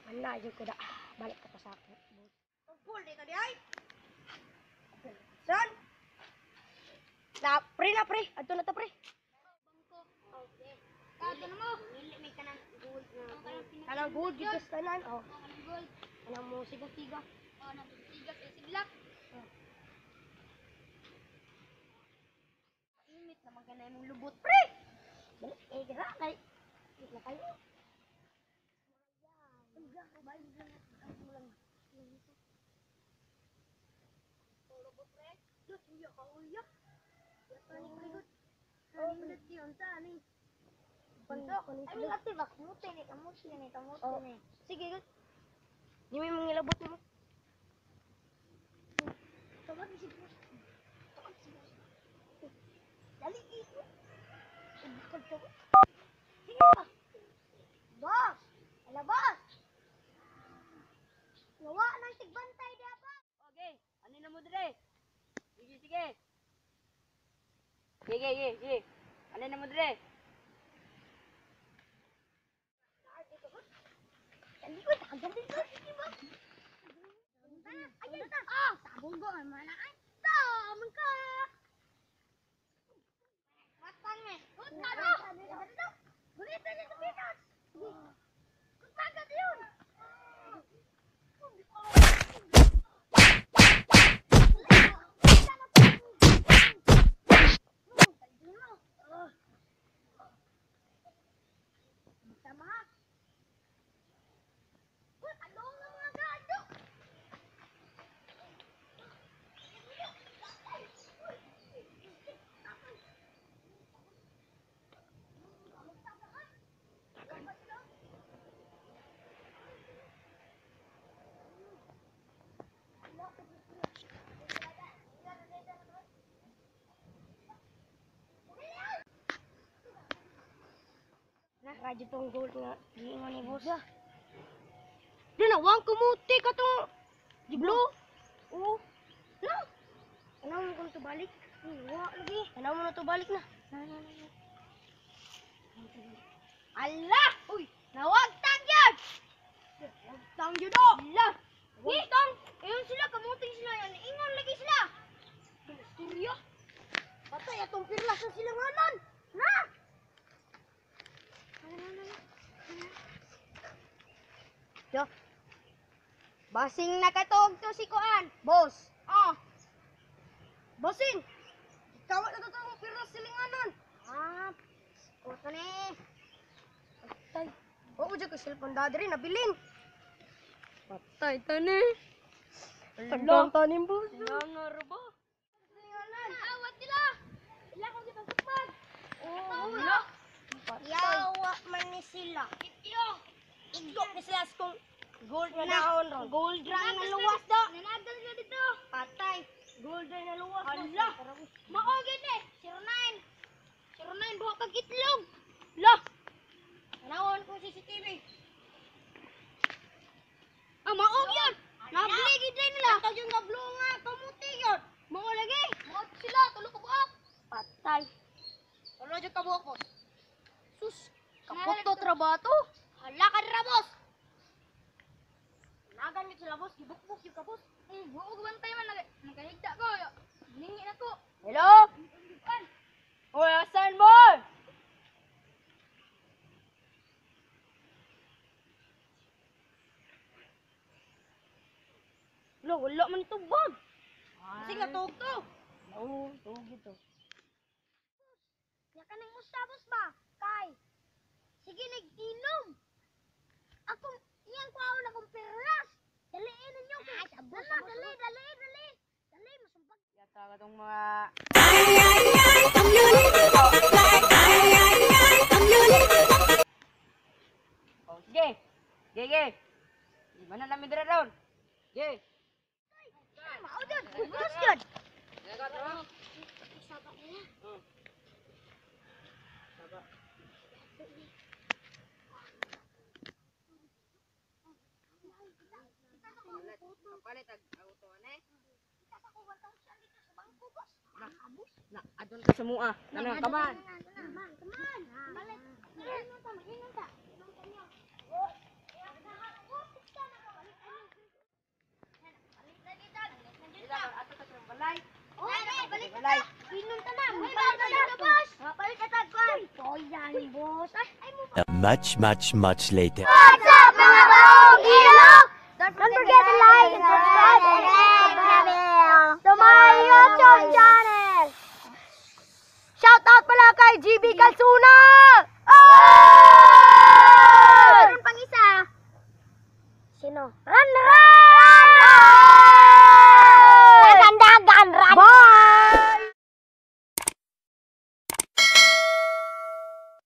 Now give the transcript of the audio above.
Wala, yun ko da. Balik ka pa sa akin. Tungkol, di ka di ay. Saan? Na, pre. Ato na to, pre. Bangko. Okay. Kato na mo. May kanang gold na. Kanang good, dito sa tanan. Oh. Kanang gold. Kanang mo siga-siga. Nagsigas eh, siglak. Init naman ka na yung lubot, pre. Balik, gira. Kay, na kayo. Lubot, pre. Diyos, uya ka, uya. Panik, pre, good. Ulit yun, saan eh. Banda ko ni Ay, sila. ate, kamuti ni, kamuti ni. Sige, good. Di mo yung ngilabot mo. Tawag si boss. Dali, ito. Sige ba? Boss! Ala, boss! Nawa ng tigbantay di ba? Okay, ano na mo dire? Sige. Sige. Ano na mo dire? Dali ko, takagandin ko. Sige ba? Ayun na. Ah! Sabong ko, manaan. Tamang ka! Matang eh. Punta na! Gulita niya sa Pinas! Punta agad yun! Sama! Anong mga gado? Na, radyo tong gold nga. Giingon ni boss. Doon na, wang kumuti ka tong giblo. Oo. No. Ano mo kung to balik? Wa lagi. Ano mo na to balik na? Allah! Uy! Nawagtang yan! Nawagtang yun o! Allah! Ngitong! Ayun sila, kamuting sila yan. Ingon lagi sila! Istorya! Patay atong pirlas na sila nganon! Na! Yo. Basing nakatog to si Kuan. Boss. Oh! Bossing! Ikaw na katong pirlas silinganon! Ah. Kuto ni. Patay. Oo, dyan ko cellphone dadri nabilin. Patay tani. Tandang tanim boss. Nangar ba? Silinganon! Awat sila! Sila kung kita supad! Oo. Wala! Yawa man ni sila. Ityo! Igok ni sila kung gold nga naon ron. Gold rang na luwas do. Nanagal ka dito! Patay. Gold na luwas. Hala! Maogid eh! 09! 09 buha kag itlog! Lah! Naon ko CCTV. Ah, maog yun! Nabligid din nila! Ato yung nablo nga kamuti yun. Mao lagi! Maog sila! Tulo ko buhok! Patay. Tulo dyan ka buhok ko! Sus! Kaputo trabaho. Hala ka dira, boss! Nagan sila boss, gibukbuk yung kapos. Buog bantay man! Nagkahigda ko! Hiningi na ko! Hello? Oy, asan mo? Wala man ito bag. Kasi nga tuog to! Oo, tuog ito. Ya ka nang mustabos ba? Kay! Sige, nag-inom! Akong, iyan ko ako na kong perlas! Daliin ninyo! Dali! Dali, masumpag! Yata ka tong mga... Oh, sige. Sige. Mana namin dira doon? Sige. Mao dyan! Bus dyan! Sabak nila. Palit auto ane. Na, adun ka sa mua. Ano, kaman. Kaman! Balit! Ingon ta! Much later. What's up, mga bahogilo? Don't forget to like and subscribe and click the bell to my YouTube channel. Shout out pala kay GB Calzuna! Meron pang isa. Sino? Ran!